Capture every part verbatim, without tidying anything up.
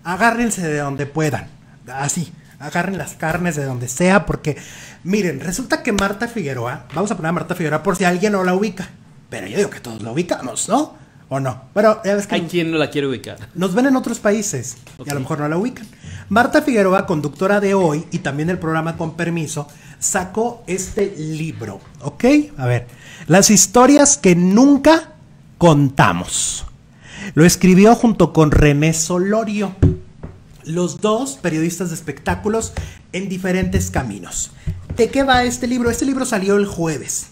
agárrense de donde puedan, así, agarren las carnes de donde sea, porque, miren, resulta que Marta Figueroa, vamos a poner a Marta Figueroa por si alguien no la ubica, pero yo digo que todos la ubicamos, ¿no? ¿O no? Pero ya ves que hay quien no la quiere ubicar. Nos ven en otros países, okay, y a lo mejor no la ubican. Marta Figueroa, conductora de Hoy y también del programa Con Permiso, sacó este libro, ¿ok? A ver, las historias que nunca contamos. Lo escribió junto con René Solorio, los dos periodistas de espectáculos en diferentes caminos. ¿De qué va este libro? Este libro salió el jueves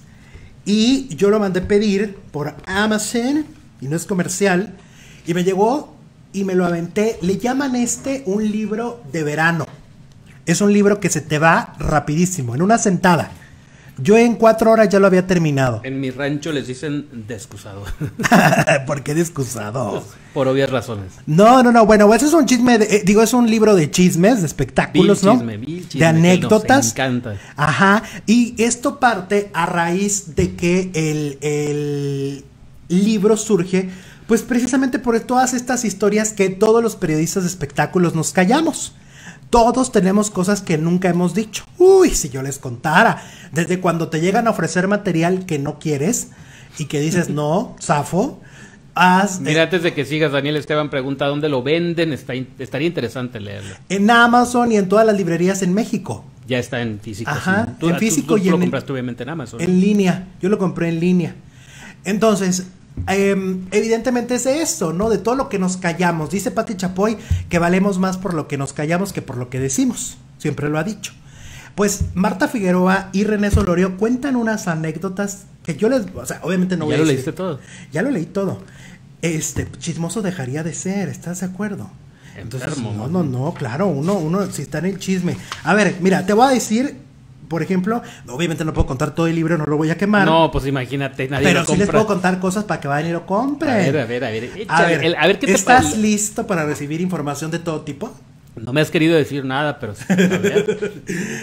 y yo lo mandé pedir por Amazon y no es comercial y me llegó y me lo aventé. Le llaman este un libro de verano. Es un libro que se te va rapidísimo, en una sentada. Yo en cuatro horas ya lo había terminado. En mi rancho les dicen descusado. ¿Por qué descusado? Por obvias razones. No, no, no, bueno, eso es un chisme, de, eh, digo, es un libro de chismes, de espectáculos, vil ¿no? Chisme, vil chisme, de anécdotas. Me encanta. Ajá, y esto parte a raíz de que el, el libro surge, pues precisamente por todas estas historias que todos los periodistas de espectáculos nos callamos. Todos tenemos cosas que nunca hemos dicho. Uy, si yo les contara. Desde cuando te llegan a ofrecer material que no quieres y que dices, no, zafo. Haz, Mira, eh, antes de que sigas, Daniel Esteban pregunta dónde lo venden. Está, estaría interesante leerlo. En Amazon y en todas las librerías en México. Ya está en físico. Ajá, sí. Tú, en físico tú, tú y lo en, compraste obviamente en Amazon. En línea. Yo lo compré en línea. Entonces... Eh, evidentemente es de esto, ¿no? De todo lo que nos callamos. Dice Pati Chapoy que valemos más por lo que nos callamos que por lo que decimos. Siempre lo ha dicho. Pues Marta Figueroa y René Solorio cuentan unas anécdotas que yo les... O sea, obviamente no voy a ¿Ya lo decir. leíste todo? Ya lo leí todo. Este, chismoso dejaría de ser, ¿estás de acuerdo? Entonces, Enfermo, no, no, no, claro, uno, uno, si está en el chisme. A ver, mira, te voy a decir... Por ejemplo, obviamente no puedo contar todo el libro, no lo voy a quemar. No, pues imagínate, nadie pero lo sí compra. les puedo contar cosas para que vayan y lo compren. A ver, a ver, a ver. Échale, A ver, el, a ver ¿qué te ¿estás parece? listo para recibir información de todo tipo? No me has querido decir nada, pero sí. A ver.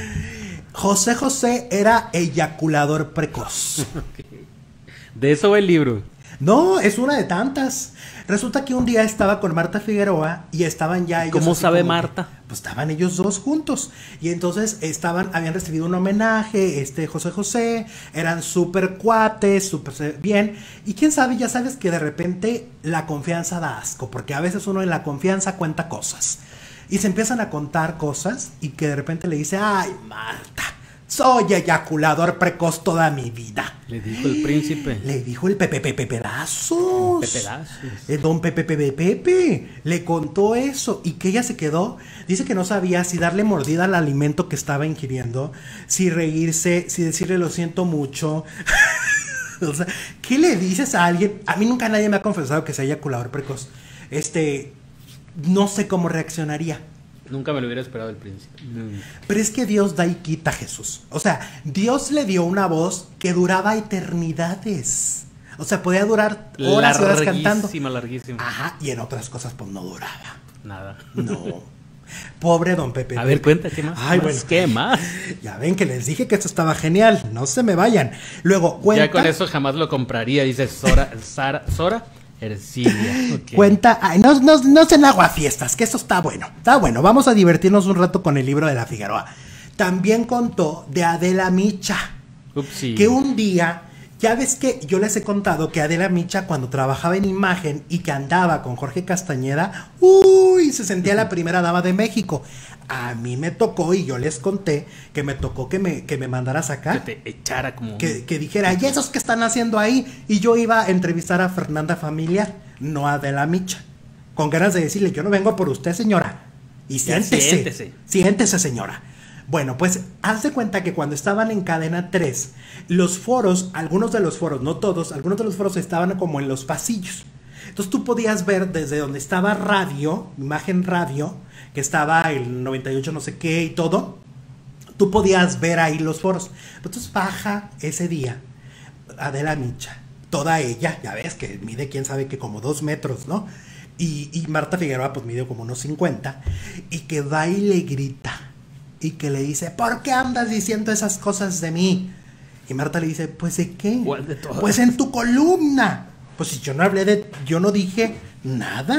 José José era eyaculador precoz. De eso va el libro. No, es una de tantas. Resulta que un día estaba con Marta Figueroa y estaban ya ellos. ¿Cómo así sabe como Marta? que, pues estaban ellos dos juntos. Y entonces estaban, habían recibido un homenaje, este José José, eran súper cuates, súper bien. Y quién sabe, ya sabes que de repente la confianza da asco, porque a veces uno en la confianza cuenta cosas. Y se empiezan a contar cosas y que de repente le dice, ay, Marta, soy eyaculador precoz toda mi vida. Le dijo el príncipe. Le dijo el Pepe Pepe Pedazos. Pepe Pedazos. El don Pepe Pepe Pepe. Le contó eso. Y que ella se quedó. Dice que no sabía si darle mordida al alimento que estaba ingiriendo. Si reírse. Si decirle lo siento mucho. O sea, ¿qué le dices a alguien? A mí nunca nadie me ha confesado que sea eyaculador precoz. Este. No sé cómo reaccionaría. Nunca me lo hubiera esperado el príncipe. Mm. Pero es que Dios da y quita, Jesús. O sea, Dios le dio una voz que duraba eternidades. O sea, podía durar horas y horas cantando. Larguísima, larguísima. Ajá, y en otras cosas pues no duraba. Nada. No. Pobre don Pepe. A ver, cuenta, ¿qué más? Ay, ¿Qué más? bueno. ¿Qué más? Ya ven que les dije que esto estaba genial. No se me vayan. Luego, cuenta... Ya con eso jamás lo compraría, dice Sora, Sara, Sora Ercilia. Okay. Cuenta... Ay, no, no, no se agua fiestas, que eso está bueno. Está bueno, vamos a divertirnos un rato con el libro de la Figueroa. También contó de Adela Micha. Upsi. Que un día... Ya ves que yo les he contado que Adela Micha cuando trabajaba en imagen y que andaba con Jorge Castañeda, uy, se sentía la primera dama de México. A mí me tocó y yo les conté que me tocó que me, que me mandara a sacar. Que te echara como... Que, que dijera, ¿y esos qué están haciendo ahí? Y yo iba a entrevistar a Fernanda Familiar, no a Adela Micha. Con ganas de decirle, yo no vengo por usted, señora. Y siéntese. Siéntese. Siéntese, señora. Bueno, pues haz de cuenta que cuando estaban en Cadena tres, los foros, algunos de los foros, no todos, algunos de los foros estaban como en los pasillos. Entonces tú podías ver desde donde estaba radio, imagen radio, que estaba el noventa y ocho no sé qué y todo, tú podías ver ahí los foros. Entonces baja ese día Adela Micha, toda ella, ya ves que mide quién sabe que como dos metros, ¿no? Y, y Marta Figueroa pues mide como unos cincuenta, y que va y le grita. Y que le dice, ¿por qué andas diciendo esas cosas de mí? Y Marta le dice, ¿pues de qué? ¿Cuál de todas? Pues en tu columna. Pues si yo no hablé de, yo no dije nada.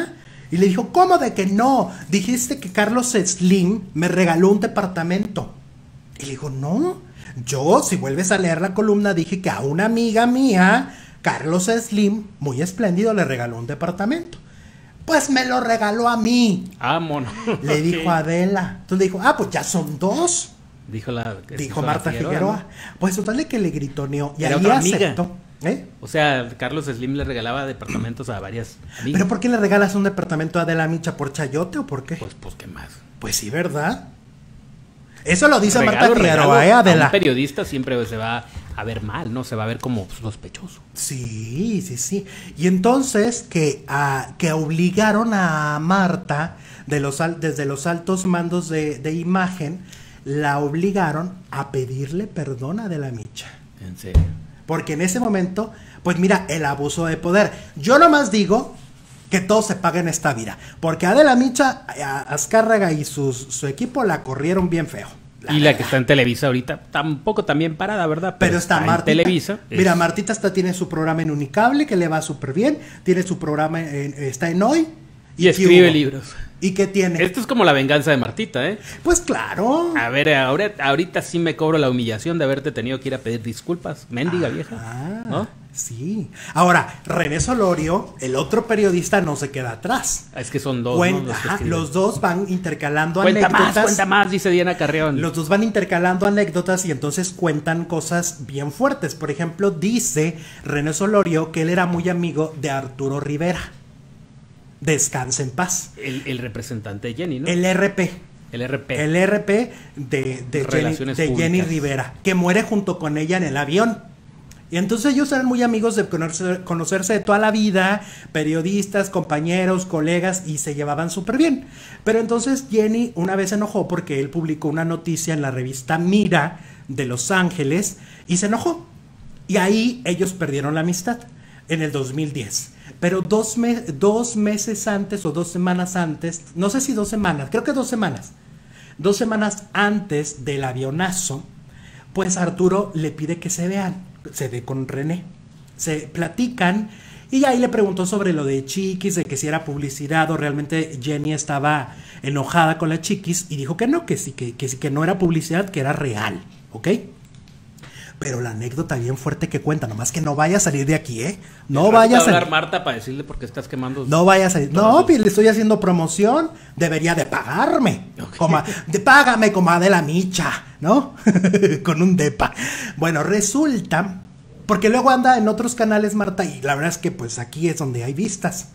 Y le dijo, ¿cómo de que no? Dijiste que Carlos Slim me regaló un departamento. Y le dijo, no, yo, si vuelves a leer la columna, dije que a una amiga mía, Carlos Slim, muy espléndido, le regaló un departamento. Pues me lo regaló a mí. Ah, mono. Le okay. dijo Adela. Entonces le dijo, ah, pues ya son dos. Dijo la Dijo Marta Figueroa. Figueroa. ¿No? Pues total que le gritoneó y Era ahí aceptó. ¿Eh? O sea, Carlos Slim le regalaba departamentos a varias amigas. ¿Pero por qué le regalas un departamento a Adela Micha? ¿Por chayote o por qué? Pues, pues, ¿qué más? Pues sí, ¿verdad? Eso lo dice regalo, Marta Figueroa, ¿eh, Adela? A un periodista siempre se va a ver mal, ¿no? Se va a ver como sospechoso. Sí, sí, sí. Y entonces que, uh, que obligaron a Marta, de los, desde los altos mandos de, de imagen, la obligaron a pedirle perdón a Adela Micha. ¿En serio? Porque en ese momento, pues mira, el abuso de poder. Yo nomás digo que todo se paga en esta vida. Porque Adela Micha, Azcárraga y sus, su equipo la corrieron bien feo. La y la verdad. Que está en Televisa ahorita, tampoco también parada, ¿verdad? Pero, Pero está, está Martita. En Televisa. Mira, es... Martita está, tiene su programa en Unicable, que le va súper bien. Tiene su programa, en, está en Hoy. Y, y escribe libros. ¿Y qué tiene? Esto es como la venganza de Martita, ¿eh? Pues claro. A ver, ahora, ahorita sí me cobro la humillación de haberte tenido que ir a pedir disculpas. Mendiga ah, vieja. Ah, ¿no? Sí. Ahora, René Solorio, el otro periodista, no se queda atrás. Es que son dos, Cuenta, ¿no? Los, ajá, los dos van intercalando cuenta anécdotas. Más, cuenta más, dice Diana Carreón. Los dos van intercalando anécdotas y entonces cuentan cosas bien fuertes. Por ejemplo, dice René Solorio que él era muy amigo de Arturo Rivera. Descanse en paz. El, el representante de Jenny, ¿no? El R P. El R P. El R P de, de, Jenny, de Jenny Rivera, que muere junto con ella en el avión. Y entonces ellos eran muy amigos de conocerse, conocerse de toda la vida, periodistas, compañeros, colegas, y se llevaban súper bien. Pero entonces Jenny una vez se enojó porque él publicó una noticia en la revista Mira de Los Ángeles y se enojó. Y ahí ellos perdieron la amistad en el dos mil diez. Pero dos, me dos meses antes o dos semanas antes, no sé si dos semanas, creo que dos semanas, dos semanas antes del avionazo, pues Arturo le pide que se vean, se ve con René, se platican y ahí le preguntó sobre lo de Chiquis, de que si era publicidad o realmente Jenny estaba enojada con la Chiquis y dijo que no, que sí, que, que, que no era publicidad, que era real, ¿ok? Pero la anécdota bien fuerte que cuenta, nomás que no vaya a salir de aquí, ¿eh? No vaya a salir. hablar Marta para decirle por qué estás quemando. No vaya a salir. No, pues le estoy haciendo promoción. Debería de pagarme. Okay. Como, de, págame como Adela Micha, ¿no? Con un depa. Bueno, resulta, porque luego anda en otros canales Marta y la verdad es que pues aquí es donde hay vistas.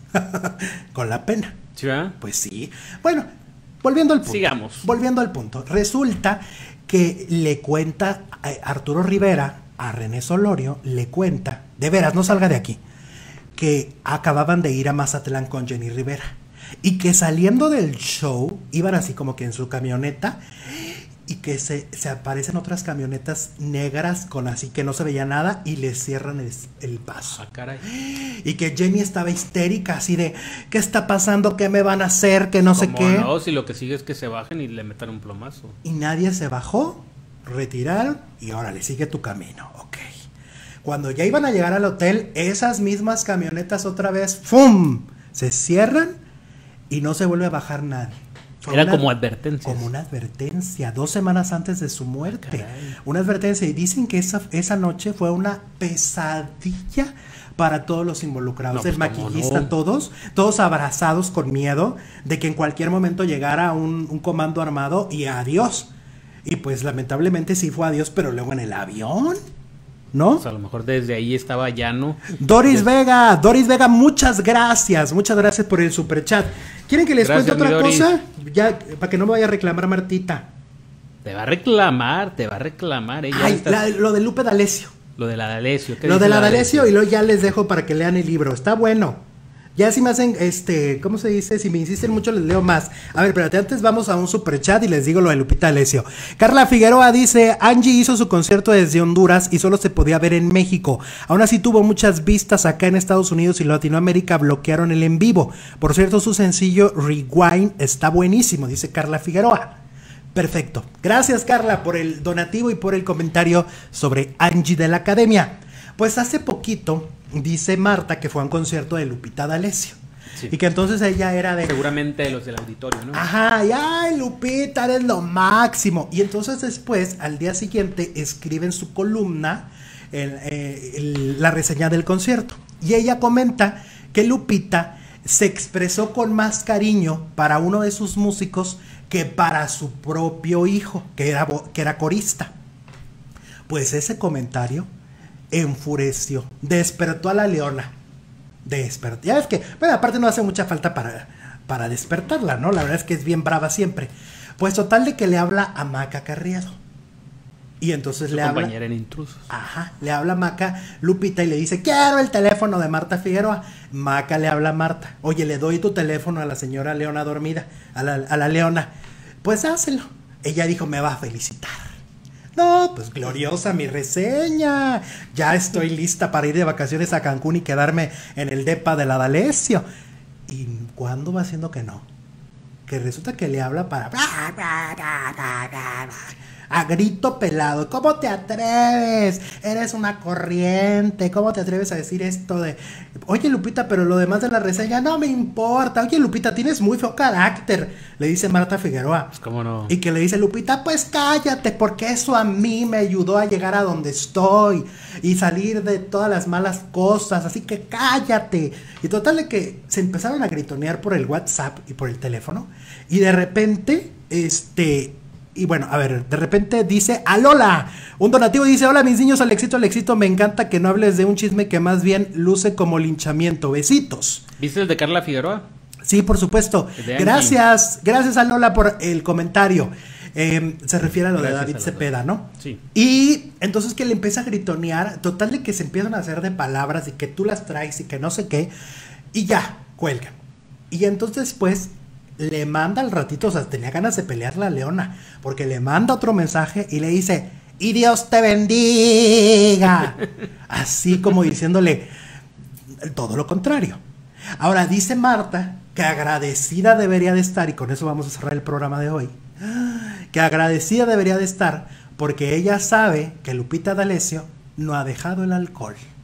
Con la pena. ¿Sí, eh? Pues sí. Bueno, volviendo al punto. Sigamos. Volviendo al punto. Resulta que le cuenta a Arturo Rivera, a René Solorio, le cuenta, de veras, no salga de aquí, que acababan de ir a Mazatlán con Jenny Rivera y que saliendo del show iban así como que en su camioneta y que se, se aparecen otras camionetas negras con así que no se veía nada y les cierran el, el paso. Ah, caray. Y que Jenny estaba histérica así de ¿qué está pasando? ¿Qué me van a hacer? Que no sé qué. No, si lo que sigue es que se bajen y le metan un plomazo. Y nadie se bajó, retiraron y órale, sigue tu camino. Ok. Cuando ya iban a llegar al hotel, esas mismas camionetas otra vez, ¡fum!, se cierran y no se vuelve a bajar nadie. Fue Era una, como advertencia. Como una advertencia, dos semanas antes de su muerte. Ah, una advertencia. Y dicen que esa, esa noche fue una pesadilla para todos los involucrados. No, el pues, maquillista, no. todos, todos abrazados con miedo de que en cualquier momento llegara un, un comando armado y adiós. Y pues lamentablemente sí fue adiós, pero luego en el avión, ¿no? Pues a lo mejor desde ahí estaba llano. Doris Des... Vega, Doris Vega, muchas gracias, muchas gracias por el superchat. ¿Quieren que les gracias, cuente otra cosa? Ya, para que no me vaya a reclamar Martita. Te va a reclamar, te va a reclamar. Ella Ay, está... la, lo de Lupe D'Alessio. Lo de la D'Alessio. Lo de la D'Alessio y luego ya les dejo para que lean el libro. Está bueno. Ya si me hacen, este, ¿cómo se dice? Si me insisten mucho les leo más. A ver, espérate, antes vamos a un superchat y les digo lo de Lupita D'Alessio. Carla Figueroa dice, Angie hizo su concierto desde Honduras y solo se podía ver en México. Aún así tuvo muchas vistas acá en Estados Unidos y Latinoamérica bloquearon el en vivo. Por cierto, su sencillo Rewind está buenísimo, dice Carla Figueroa. Perfecto. Gracias, Carla, por el donativo y por el comentario sobre Angie de la Academia. Pues hace poquito dice Marta que fue a un concierto de Lupita D'Alessio. Sí. Y que entonces ella era de... Seguramente los del auditorio, ¿no? Ajá, y ay, Lupita, eres lo máximo. Y entonces después, al día siguiente, escribe en su columna el, eh, el, la reseña del concierto. Y ella comenta que Lupita se expresó con más cariño para uno de sus músicos que para su propio hijo, que era, que era corista. Pues ese comentario enfureció, despertó a la leona. Despertó. Ya ves que, bueno, aparte no hace mucha falta para, para despertarla, ¿no? La verdad es que es bien brava siempre. Pues total de que le habla a Maca Carriado. Y entonces Su le habla... compañera en Intrusos. Ajá, le habla a Maca Lupita y le dice, quiero el teléfono de Marta Figueroa. Maca le habla a Marta, oye, le doy tu teléfono a la señora Leona dormida, a la, a la Leona. Pues hácelo. Ella dijo, me va a felicitar. No, pues gloriosa mi reseña. Ya estoy lista para ir de vacaciones a Cancún y quedarme en el depa de la D'Alessio. ¿Y cuándo va haciendo que no? Que resulta que le habla para... a grito pelado, ¿cómo te atreves? Eres una corriente, ¿cómo te atreves a decir esto de... Oye Lupita, pero lo demás de la reseña no me importa. Oye Lupita, tienes muy feo carácter, le dice Marta Figueroa. Pues cómo no. Y que le dice Lupita, pues cállate, porque eso a mí me ayudó a llegar a donde estoy y salir de todas las malas cosas, así que cállate. Y total de que se empezaron a gritonear por el WhatsApp y por el teléfono, y de repente, este... Y bueno, a ver, de repente dice, ¡Alola! Un donativo dice, hola mis niños, Alexito, Alexito, me encanta que no hables de un chisme que más bien luce como linchamiento. Besitos. ¿Viste el de Carla Figueroa? Sí, por supuesto. Gracias, gracias Alola por el comentario. Eh, se refiere a lo gracias de David Cepeda, ¿no? Sí. Y entonces que le empieza a gritonear, total de que se empiezan a hacer de palabras y que tú las traes y que no sé qué, y ya, cuelgan. Y entonces pues... le manda al ratito, o sea, tenía ganas de pelear la Leona, porque le manda otro mensaje y le dice, y Dios te bendiga, así como diciéndole todo lo contrario. Ahora dice Marta que agradecida debería de estar, y con eso vamos a cerrar el programa de hoy, que agradecida debería de estar porque ella sabe que Lupita D'Alessio no ha dejado el alcohol.